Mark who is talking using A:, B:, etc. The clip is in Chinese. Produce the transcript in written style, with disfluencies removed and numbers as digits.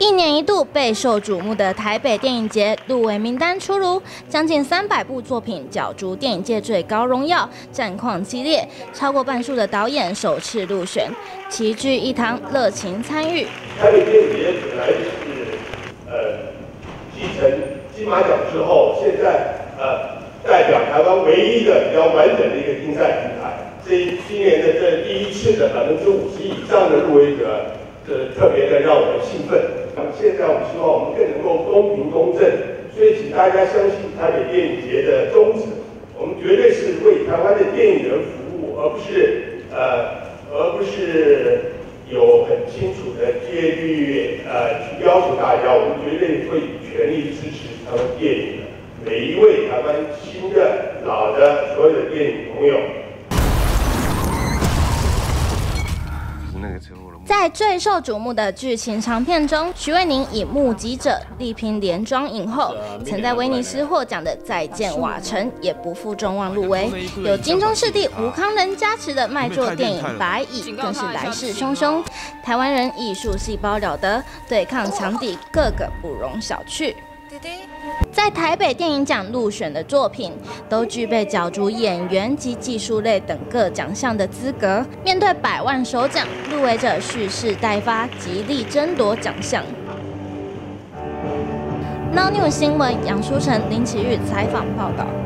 A: 一年一度备受瞩目的台北电影节入围名单出炉，将近300部作品角逐电影界最高荣耀，战况激烈，超过半数的导演首次入选，齐聚一堂，热情参与。
B: 台北电影节本来是继承金马奖之后，现在代表台湾唯一的比较完整的一个竞赛平台。今年的这第一次的50%以上的入围者，特别的让我们兴奋。现在我们希望我们更能够公平公正，所以请大家相信台北电影节的宗旨，我们绝对是为台湾的电影人服务，而不是有很清楚的戒律去要求大家，我们绝对会全力支持台湾电影的每一位台湾新的、老的所有的电影朋友。
A: 在最受瞩目的剧情长片中，许魏宁以《目击者》力拼连庄影后，曾在威尼斯获奖的《再见瓦城》也不负众望入围。有金钟视帝吴慷仁加持的卖座电影《白蚁》更是来势汹汹。台湾人艺术细胞了得，对抗强敌个个不容小觑。在台北电影奖入选的作品，都具备角逐演员及技术类等各奖项的资格。面对100万首奖，入围者蓄势待发，极力争夺奖项。Now News 新闻杨书成、林启玉采访报道。